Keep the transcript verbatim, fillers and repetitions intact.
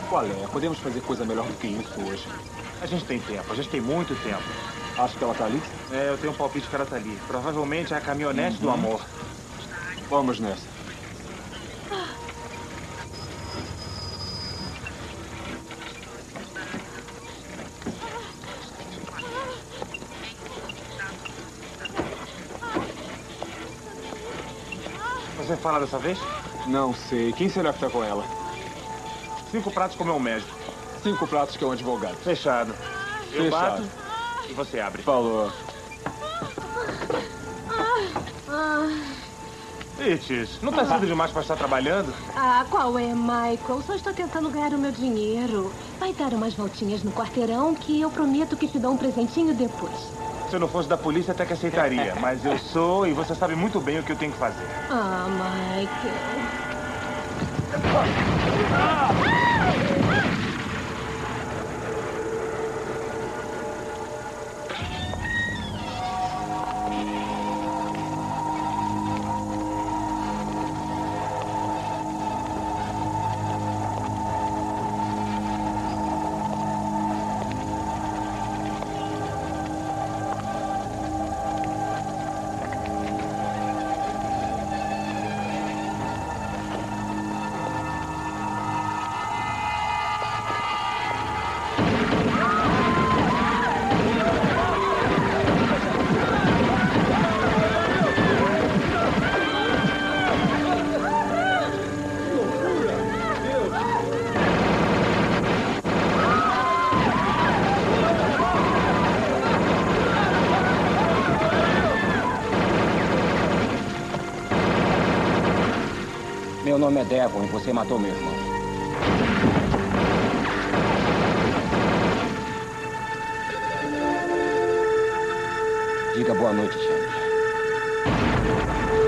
Qual é? Podemos fazer coisa melhor do que isso hoje. A gente tem tempo, a gente tem muito tempo. Acho que ela tá ali? É, eu tenho um palpite que ela tá ali. Provavelmente é a caminhonete Uhum. do amor. Vamos nessa. Você fala dessa vez? Não sei. Quem será que tá com ela? Cinco pratos como é um médico. Cinco pratos que é um advogado. Fechado. Eu Fechado. bato e você abre. Falou. Itis, não tá cedo demais pra estar trabalhando? Ah, qual é, Michael? Só estou tentando ganhar o meu dinheiro. Vai dar umas voltinhas no quarteirão que eu prometo que te dou um presentinho depois. Se eu não fosse da polícia, até que aceitaria. Mas eu sou e você sabe muito bem o que eu tenho que fazer. Ah, Michael. Meu nome é Devon e você matou meu irmão. Diga boa noite, Jamie.